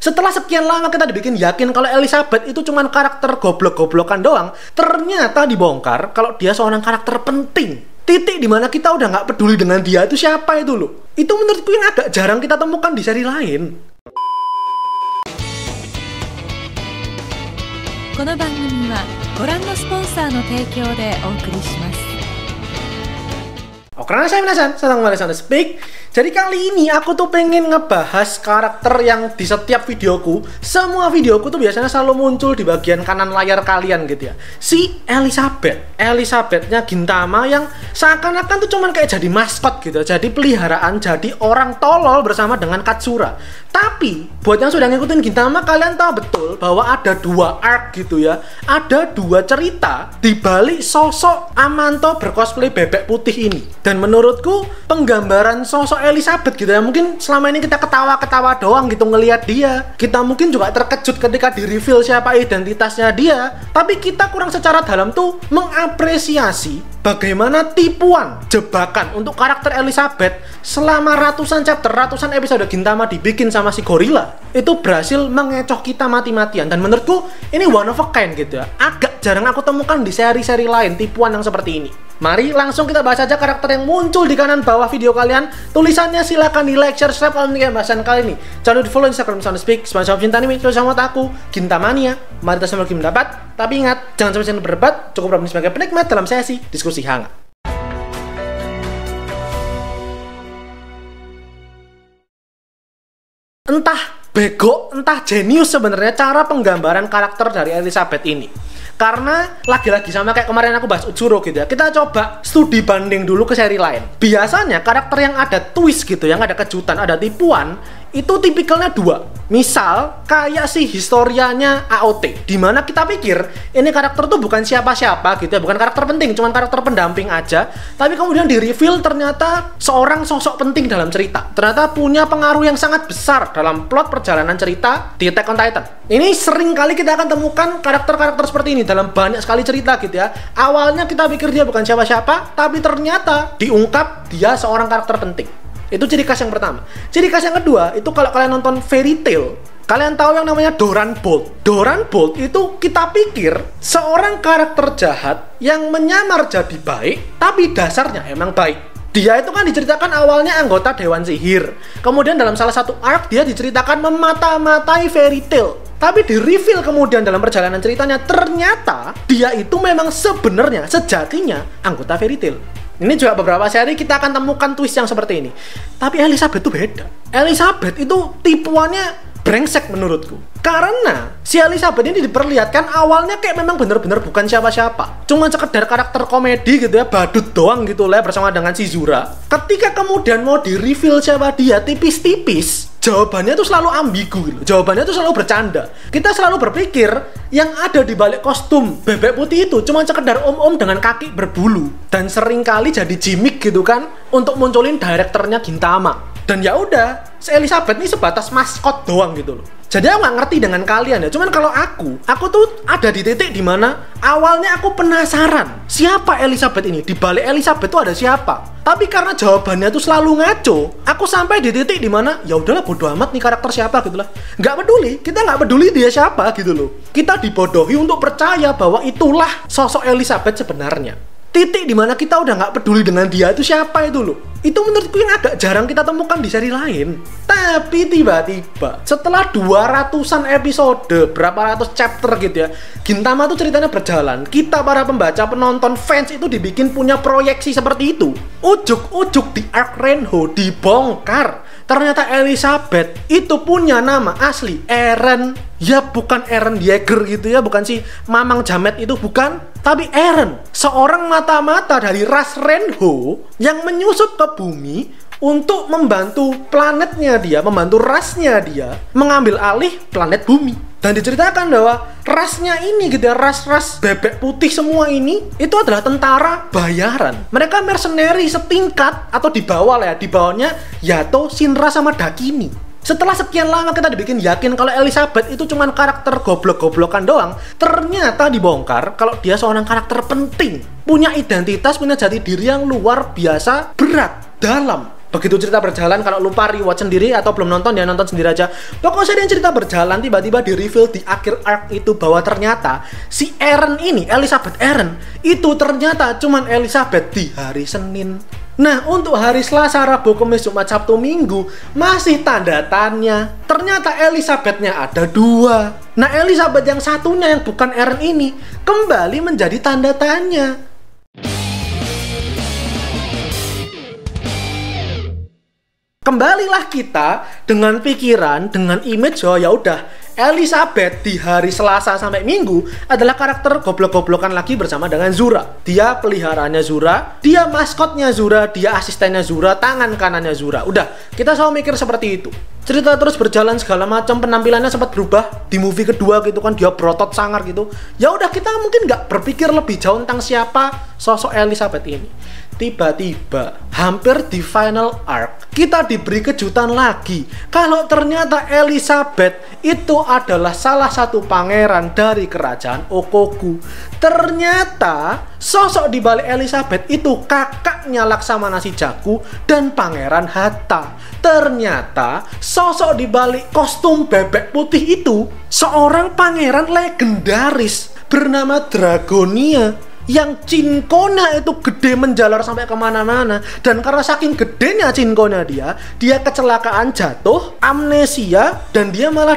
Setelah sekian lama kita dibikin yakin kalau Elizabeth itu cuma karakter goblok-goblokan doang, ternyata dibongkar kalau dia seorang karakter penting. Titik dimana kita udah nggak peduli dengan dia itu siapa itu loh. Itu menurutku yang agak jarang kita temukan di seri lain. この番組はご覧のスポンサーの提供でお送りします。 Oke, saya Minasan, sedang kembali Sound Speak. Jadi kali ini aku tuh pengen ngebahas karakter yang di setiap videoku, semua videoku tuh biasanya selalu muncul di bagian kanan layar kalian gitu ya. Si Elizabethnya Gintama yang seakan-akan tuh cuman kayak jadi maskot gitu, jadi peliharaan, jadi orang tolol bersama dengan Katsura. Tapi buat yang sudah ngikutin Gintama, kalian tahu betul bahwa ada dua arc gitu ya, ada dua cerita di balik sosok Amanto bercosplay bebek putih ini. Dan menurutku penggambaran sosok Elizabeth gitu ya, mungkin selama ini kita ketawa-ketawa doang gitu ngelihat dia. Kita mungkin juga terkejut ketika di-reveal siapa identitasnya dia. Tapi kita kurang secara dalam tuh mengapresiasi bagaimana tipuan, jebakan untuk karakter Elizabeth selama ratusan chapter, ratusan episode Gintama dibikin sama si Gorilla itu berhasil mengecoh kita mati-matian. Dan menurutku ini one of a kind gitu ya. Agak jarang aku temukan di seri-seri lain tipuan yang seperti ini. Mari langsung kita bahas aja karakter yang muncul di kanan bawah video kalian. Tulisannya silahkan di like, share, subscribe kalau ingin bahasan kali ini. Jangan lupa di follow Instagram Sound Speak, sponsor cinta anime, terus sama aku, Gintamania. Mari kita sama lagi mendapat. Tapi ingat, jangan sampai channel berdebat, cukup berani sebagai penikmat dalam sesi diskusi hangat. Entah bego, entah jenius sebenarnya cara penggambaran karakter dari Elizabeth ini. Karena lagi-lagi sama kayak kemarin aku bahas Ujuro gitu ya, kita coba studi banding dulu ke seri lain. Biasanya karakter yang ada twist gitu, yang ada kejutan, ada tipuan, itu tipikalnya dua. Misal kayak si historianya AOT, dimana kita pikir ini karakter tuh bukan siapa-siapa gitu ya, bukan karakter penting, cuman karakter pendamping aja. Tapi kemudian di reveal ternyata seorang sosok penting dalam cerita, ternyata punya pengaruh yang sangat besar dalam plot perjalanan cerita di Attack on Titan. Ini sering kali kita akan temukan karakter-karakter seperti ini dalam banyak sekali cerita gitu ya. Awalnya kita pikir dia bukan siapa-siapa, tapi ternyata diungkap dia seorang karakter penting. Itu ciri khas yang pertama. Ciri khas yang kedua, itu kalau kalian nonton Fairy Tail, kalian tahu yang namanya Doran Bolt. Doran Bolt itu kita pikir seorang karakter jahat yang menyamar jadi baik, tapi dasarnya emang baik. Dia itu kan diceritakan awalnya anggota Dewan Sihir. Kemudian dalam salah satu arc dia diceritakan memata-matai Fairy Tail. Tapi di reveal kemudian dalam perjalanan ceritanya, ternyata dia itu memang sebenarnya, sejatinya anggota Fairy Tail. Ini juga beberapa seri kita akan temukan twist yang seperti ini. Tapi Elizabeth itu beda. Elizabeth itu tipuannya brengsek menurutku. Karena si Elizabeth ini diperlihatkan awalnya kayak memang bener-bener bukan siapa-siapa. Cuma sekedar karakter komedi gitu ya, badut doang gitu lah bersama dengan si Zura. Ketika kemudian mau di-reveal siapa dia tipis-tipis, jawabannya tuh selalu ambigu gitu. Jawabannya tuh selalu bercanda. Kita selalu berpikir yang ada di balik kostum bebek putih itu cuma sekedar om-om dengan kaki berbulu. Dan seringkali jadi gimmick gitu kan untuk munculin direkturnya Gintama. Dan ya udah, si Elizabeth ini sebatas maskot doang gitu loh. Jadi aku nggak ngerti dengan kalian ya. Cuman kalau aku tuh ada di titik dimana awalnya aku penasaran siapa Elizabeth ini. Di balik Elizabeth tuh ada siapa. Tapi karena jawabannya tuh selalu ngaco, aku sampai di titik dimana ya udahlah bodo amat nih karakter siapa gitulah. Nggak peduli, kita nggak peduli dia siapa gitu loh. Kita dibodohi untuk percaya bahwa itulah sosok Elizabeth sebenarnya. Titik dimana kita udah nggak peduli dengan dia itu siapa itu loh. Itu menurutku yang agak jarang kita temukan di seri lain. Tapi tiba-tiba setelah 200-an episode, berapa ratus chapter gitu ya, Gintama tuh ceritanya berjalan. Kita para pembaca, penonton, fans itu dibikin punya proyeksi seperti itu. Ujuk-ujuk di arc Renho dibongkar. Ternyata Elizabeth itu punya nama asli Eren. Ya bukan Eren Yeager gitu ya, bukan si Mamang Jamet itu, bukan. Tapi Eren, seorang mata-mata dari ras Renho yang menyusup ke bumi untuk membantu planetnya dia, membantu rasnya dia mengambil alih planet bumi. Dan diceritakan bahwa rasnya ini gitu ya, ras-ras bebek putih semua ini itu adalah tentara bayaran. Mereka mercenary setingkat atau di bawah lah ya, di bawahnya Yato, Shinra sama Dakini. Setelah sekian lama kita dibikin yakin kalau Elizabeth itu cuma karakter goblok-goblokan doang, ternyata dibongkar kalau dia seorang karakter penting, punya identitas, punya jati diri yang luar biasa berat, dalam. Begitu cerita berjalan, kalau lupa rewatch sendiri atau belum nonton ya nonton sendiri aja. Pokoknya dia cerita berjalan, tiba-tiba di reveal di akhir arc itu bahwa ternyata si Eren ini, Elizabeth Eren, itu ternyata cuman Elizabeth di hari Senin. Nah, untuk hari Selasa, Rabu, Kamis, Jumat, Sabtu, Minggu masih tanda tanya. Ternyata Elizabeth-nya ada 2. Nah, Elizabeth yang satunya yang bukan Eren ini kembali menjadi tanda tanya. Kembalilah kita dengan pikiran, dengan image, oh ya udah, Elizabeth di hari Selasa sampai Minggu adalah karakter goblok-goblokan lagi bersama dengan Zura. Dia peliharanya Zura, dia maskotnya Zura, dia asistennya Zura, tangan kanannya Zura. Udah, kita selalu mikir seperti itu. Cerita terus berjalan segala macam, penampilannya sempat berubah di movie kedua gitu kan, dia berotot sangar gitu. Ya udah, kita mungkin nggak berpikir lebih jauh tentang siapa sosok Elizabeth ini. Tiba-tiba hampir di final arc kita diberi kejutan lagi kalau ternyata Elizabeth itu adalah salah satu pangeran dari kerajaan Okoku. Ternyata sosok di balik Elizabeth itu kakaknya Laksamana Shijaku dan Pangeran Hatta. Ternyata sosok di balik kostum bebek putih itu seorang pangeran legendaris bernama Dragonia, yang cincona itu gede menjalar sampai kemana-mana. Dan karena saking gedenya cincona dia kecelakaan, jatuh, amnesia, dan dia malah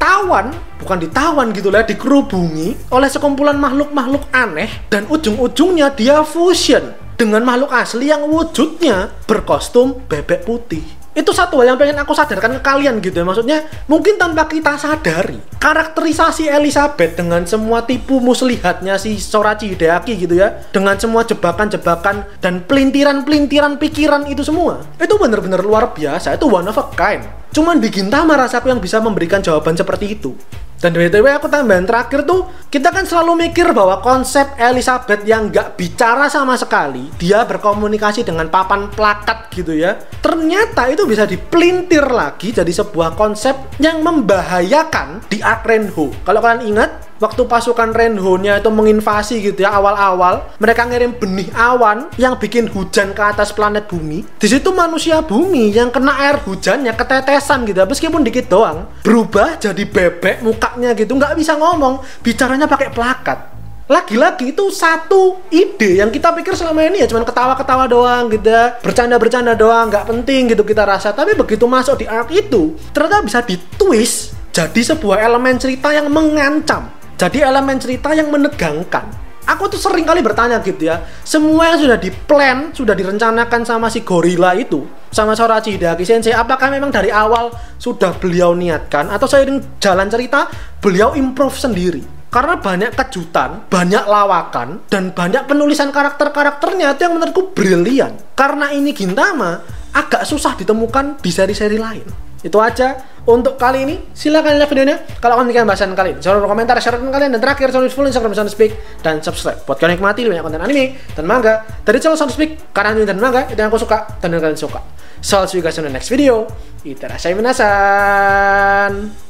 bukan ditawan gitu lah, dikerubungi oleh sekumpulan makhluk-makhluk aneh. Dan ujung-ujungnya dia fusion dengan makhluk asli yang wujudnya berkostum bebek putih. Itu satu hal yang pengen aku sadarkan ke kalian gitu ya. Maksudnya mungkin tanpa kita sadari, karakterisasi Elizabeth dengan semua tipu muslihatnya si Sorachi Hideaki gitu ya, dengan semua jebakan-jebakan dan pelintiran-pelintiran pikiran itu semua, itu benar-benar luar biasa. Itu one of a kind. Cuman di Gintama rasaku yang bisa memberikan jawaban seperti itu. Dan BTW aku tambahan terakhir tuh, kita kan selalu mikir bahwa konsep Elizabeth yang nggak bicara sama sekali, dia berkomunikasi dengan papan plakat gitu ya, ternyata itu bisa dipelintir lagi jadi sebuah konsep yang membahayakan di arc Renho. Kalau kalian ingat, waktu pasukan Renho-nya itu menginvasi gitu ya, awal-awal mereka ngirim benih awan yang bikin hujan ke atas planet bumi. Di situ manusia bumi yang kena air hujannya ketetesan gitu ya, meskipun dikit doang, berubah jadi bebek mukanya gitu, nggak bisa ngomong, bicaranya pakai plakat. Lagi-lagi itu satu ide yang kita pikir selama ini ya cuman ketawa-ketawa doang gitu ya, bercanda-bercanda doang, nggak penting gitu kita rasa. Tapi begitu masuk di arc itu, ternyata bisa ditwist jadi sebuah elemen cerita yang mengancam, jadi elemen cerita yang menegangkan. Aku tuh sering kali bertanya gitu ya, semua yang sudah diplan, sudah direncanakan sama si gorila itu, sama Sorachi Hideaki Sensei, apakah memang dari awal sudah beliau niatkan, atau seiring jalan cerita beliau improve sendiri? Karena banyak kejutan, banyak lawakan, dan banyak penulisan karakter-karakternya itu yang menurutku brilian. Karena ini Gintama agak susah ditemukan di seri-seri lain. Itu aja untuk kali ini. Silahkan lihat videonya kalau kalian ingin bahasan kali ini. Jangan lupa komentar, share kalian, dan terakhir Sound Full Instagram Sound Speak, dan subscribe buat kalian nikmati banyak konten anime dan manga dari channel Sound Speak. Karena anime dan manga itu yang aku suka dan yang kalian suka. So, see you guys in the next video. Itadashai minasan.